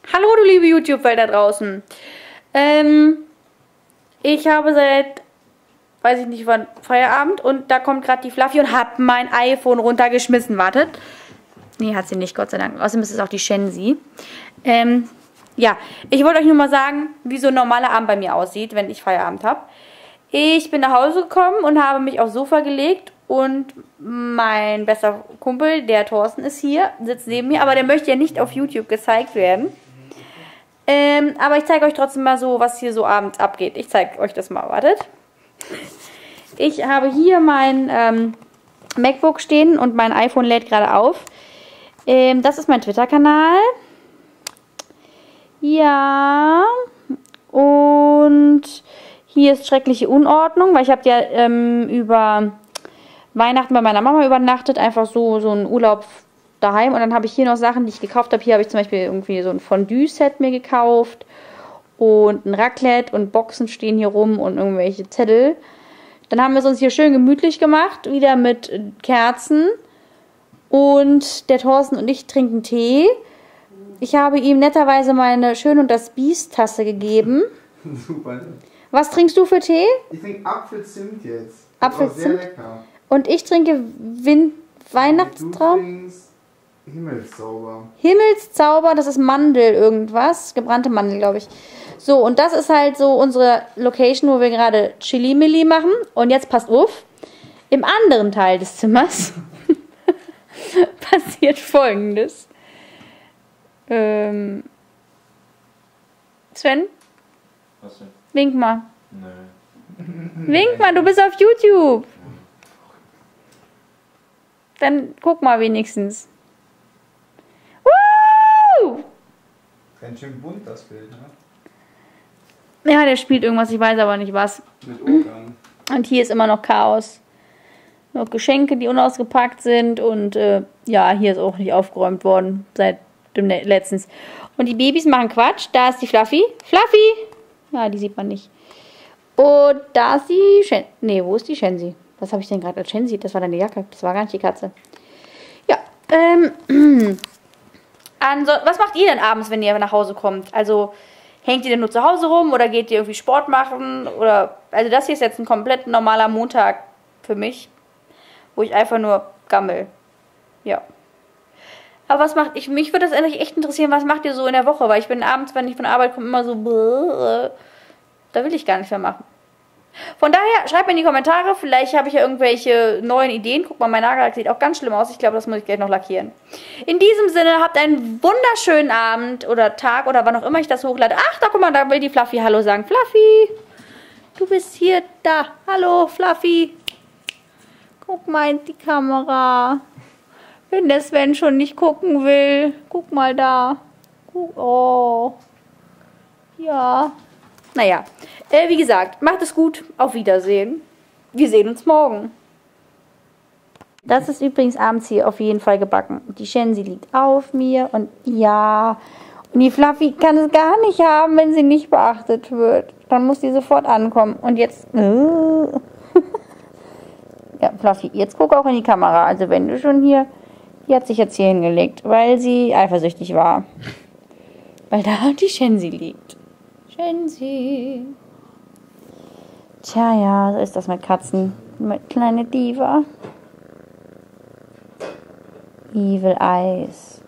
Hallo, du liebe YouTube-Welt da draußen. Ich habe seit, weiß ich nicht wann, Feierabend und da kommt gerade die Fluffy und hat mein iPhone runtergeschmissen. Wartet. Nee, hat sie nicht, Gott sei Dank. Außerdem ist es auch die Shensi. Ja, ich wollte euch nur mal sagen, wie so ein normaler Abend bei mir aussieht, wenn ich Feierabend habe. Ich bin nach Hause gekommen und habe mich aufs Sofa gelegt und mein bester Kumpel, der Thorsten, ist hier, sitzt neben mir, aber der möchte ja nicht auf YouTube gezeigt werden. Aber ich zeige euch trotzdem mal so, was hier so abends abgeht. Ich zeige euch das mal, wartet. Ich habe hier mein MacBook stehen und mein iPhone lädt gerade auf. Das ist mein Twitter-Kanal. Ja. Und hier ist schreckliche Unordnung, weil ich habe ja über Weihnachten bei meiner Mama übernachtet. Einfach so einen Urlaub daheim. Und dann habe ich hier noch Sachen, die ich gekauft habe. Hier habe ich zum Beispiel irgendwie so ein Fondue-Set mir gekauft. Und ein Raclette und Boxen stehen hier rum und irgendwelche Zettel. Dann haben wir es uns hier schön gemütlich gemacht. Wieder mit Kerzen. Und der Thorsten und ich trinken Tee. Ich habe ihm netterweise meine Schön und das Biest Tasse gegeben. Super. Was trinkst du für Tee? Ich trinke Apfelzimt jetzt. Apfelzimt? Sehr lecker. Und ich trinke Weihnachtstraum. Du trinkst Himmelszauber. Himmelszauber, das ist Mandel irgendwas. Gebrannte Mandel, glaube ich. So, und das ist halt so unsere Location, wo wir gerade Chili-Milli machen. Und jetzt passt auf. Im anderen Teil des Zimmers passiert Folgendes. Sven? Was denn? Wink mal. Nö. Wink mal, du bist auf YouTube. Dann guck mal wenigstens. Woo! Ganz schön bunt das Bild, ne? Ja, der spielt irgendwas, ich weiß aber nicht was. Mit Okan. Und hier ist immer noch Chaos. Noch Geschenke, die unausgepackt sind. Und ja, hier ist auch nicht aufgeräumt worden seit dem letztens. Und die Babys machen Quatsch. Da ist die Fluffy. Fluffy! Ja, die sieht man nicht. Und da ist die Shensi. Nee, wo ist die Shensi? Was habe ich denn gerade als Shensi? Das war deine Jacke. Das war gar nicht die Katze. Ja, was macht ihr denn abends, wenn ihr nach Hause kommt? Also, hängt ihr denn nur zu Hause rum oder geht ihr irgendwie Sport machen? Oder, also das hier ist jetzt ein komplett normaler Montag für mich, wo ich einfach nur gammel. Ja. Aber was macht, mich würde das eigentlich echt interessieren, was macht ihr so in der Woche? Weil ich bin abends, wenn ich von der Arbeit komme, immer so, da will ich gar nichts mehr machen. Von daher, schreibt mir in die Kommentare, vielleicht habe ich ja irgendwelche neuen Ideen. Guck mal, mein Nagellack sieht auch ganz schlimm aus. Ich glaube, das muss ich gleich noch lackieren. In diesem Sinne, habt einen wunderschönen Abend oder Tag oder wann auch immer ich das hochlade. Ach, da guck mal, da will die Fluffy Hallo sagen. Fluffy, du bist hier, da. Hallo, Fluffy. Guck mal in die Kamera. Wenn der Sven schon nicht gucken will. Guck mal da. Oh. Ja. Naja, wie gesagt, macht es gut. Auf Wiedersehen. Wir sehen uns morgen. Das ist übrigens abends hier auf jeden Fall gebacken. Die Shensi liegt auf mir und ja. Und die Fluffy kann es gar nicht haben, wenn sie nicht beachtet wird. Dann muss die sofort ankommen. Und jetzt... Ja, Fluffy, jetzt guck auch in die Kamera. Also wenn du schon hier... Die hat sich jetzt hier hingelegt, weil sie eifersüchtig war. Weil da die Shensi liegt. Shensi. Tja, ja, so ist das mit Katzen. Mit kleine Diva. Evil Eyes.